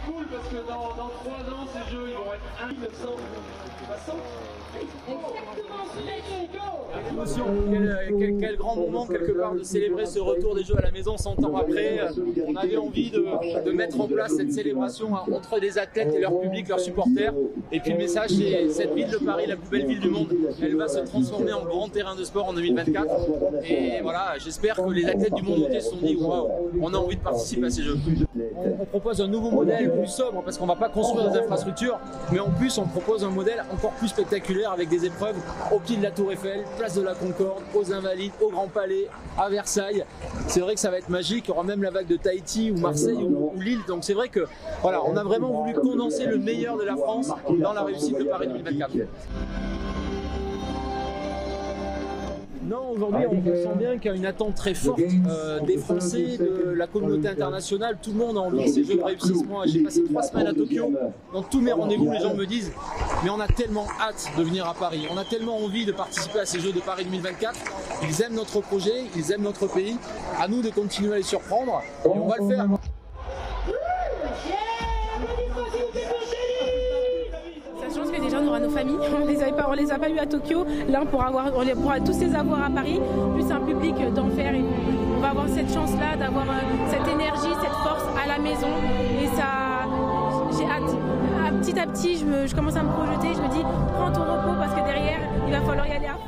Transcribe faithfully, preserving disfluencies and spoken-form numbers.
cool parce que dans, dans trois ans, ces jeux, ils vont être un mille neuf cents soixante. Quel, quel, quel grand moment quelque part de célébrer ce retour des Jeux à la maison cent ans après. On avait envie de, de mettre en place cette célébration entre les athlètes et leur public, leurs supporters. Et puis le message, c'est cette ville de Paris, la plus belle ville du monde, elle va se transformer en grand terrain de sport en deux mille vingt-quatre. Et voilà, j'espère que les athlètes du monde entier se sont dit waouh, on a envie de participer à ces Jeux. On, on propose un nouveau modèle plus sobre parce qu'on ne va pas construire des infrastructures, mais en plus on propose un modèle encore plus spectaculaire avec des épreuves au pied de la Tour Eiffel, place de la Concorde, aux Invalides, au Grand Palais, à Versailles. C'est vrai que ça va être magique, il y aura même la vague de Tahiti ou Marseille ou, ou Lille, donc c'est vrai que voilà, on a vraiment voulu condenser le meilleur de la France dans la réussite de Paris deux mille vingt-quatre. Non, aujourd'hui on sent bien qu'il y a une attente très forte euh, des Français, de la communauté internationale. Tout le monde a envie que ces Jeux réussissent. Moi j'ai passé trois semaines à Tokyo, dans tous mes rendez-vous les gens me disent mais on a tellement hâte de venir à Paris, on a tellement envie de participer à ces Jeux de Paris deux mille vingt-quatre. Ils aiment notre projet, ils aiment notre pays, à nous de continuer à les surprendre et on va le faire. Chance que déjà on aura nos familles, on les avait pas, on les a pas eu à Tokyo, là on pourra, avoir, on pourra tous les avoir à Paris, plus un public d'enfer, et on va avoir cette chance là d'avoir cette énergie, cette force à la maison et ça, j'ai hâte. À, petit à petit je, me, je commence à me projeter, je me dis prends ton repos parce que derrière il va falloir y aller à fond.